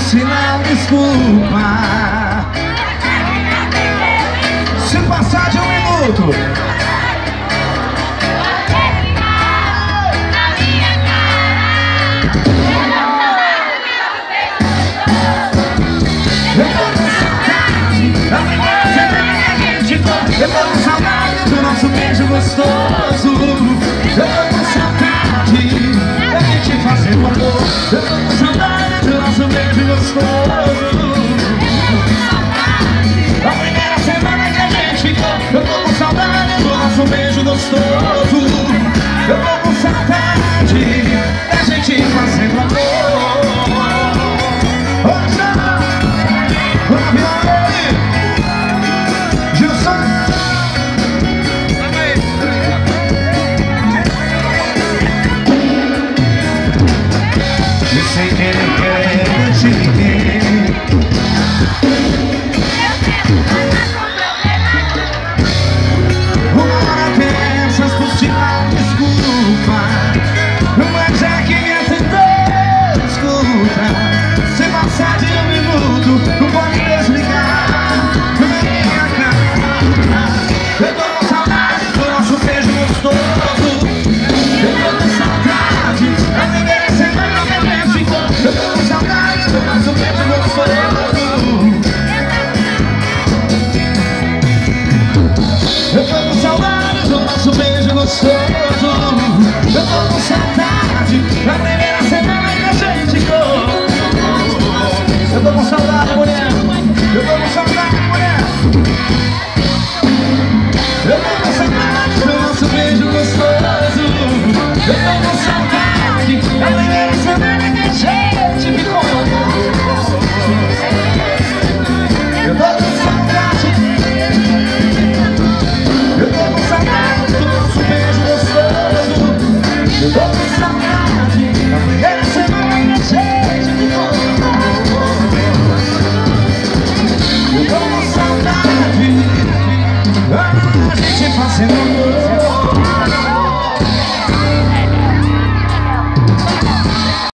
Se não, desculpa. Se passar de 1 minuto. Eu tô com saudade do nosso beijo gostoso. Eu tô com saudade da gente fazer o amor. Eu tô com saudade do nosso beijo gostoso. A primeira semana que a gente ficou. Eu tô com saudade do nosso beijo gostoso. Eu tô com saudade da gente fazer o amor. Sem querer te ver.